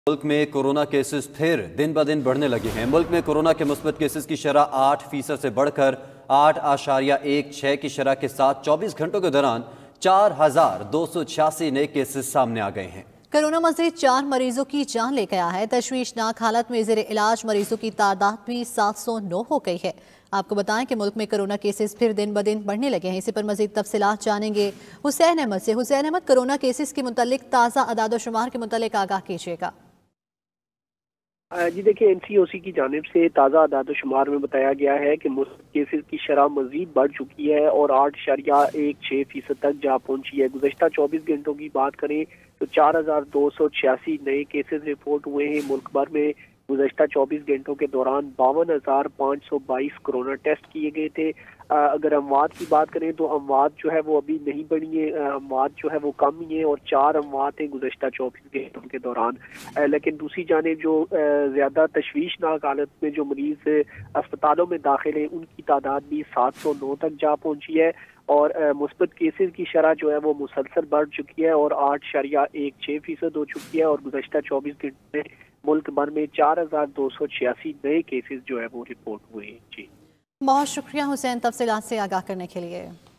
मुल्क में corona cases फिर दिन ब दिन बढ़ने लगे हैं। मुल्क में कोरोना के मुस्बत केसेस की शरह 8% से बढ़कर 8.16 की शरह के साथ 24 घंटों के दौरान 4,286 नए केसेस सामने आ गए हैं। कोरोना मजीद 4 मरीजों की जान ले गया है। तशवीशनाक हालत में ज़ेरे इलाज मरीजों की तादाद भी 709 हो गई है। आपको बताएं कि मुल्क में कोरोना केसेस फिर दिन ब दिन बढ़ने लगे हैं। इसी पर मजीद तफसीलात जानेंगे हुसैन अहमद से। हुसैन अहमद, कोरोना केसेस के मुतालिक ताज़ा अदाद-ओ-शुमार के मुतालिक आगाह कीजिएगा। जी देखिए, NCOC की जानिब से ताज़ा अदाद-ओ-शुमार में बताया गया है कि मुस्बत केसेस की शरह मजीद बढ़ चुकी है और 8.16% तक जा पहुंची है। गुज़श्ता 24 घंटों की बात करें तो 4,286 नए केसेस रिपोर्ट हुए हैं। मुल्क भर में गुज़श्ता 24 घंटों के दौरान 52,522 कोरोना टेस्ट किए गए थे। अगर अमवात की बात करें तो अमवात जो है वो अभी नहीं बढ़ी है, अमवात जो है वो कम ही है और 4 अमवात हैं गुज़श्ता 24 घंटों के दौरान। लेकिन दूसरी जानिब जो ज़्यादा तशवीशनाक हालत में जो मरीज अस्पतालों में दाखिल हैं उनकी तादाद भी 709 तक जा पहुंची है और मुस्बत केसेस की शरह जो है वो मुसलसल बढ़ चुकी है और 8.16% हो चुकी है और गुज़श्ता 24 घंटे में मुल्क भर में 4,286 नए केसेस जो है वो रिपोर्ट हुए हैं। जी, बहुत शुक्रिया हुसैन, तफसीलात से आगाह करने के लिए।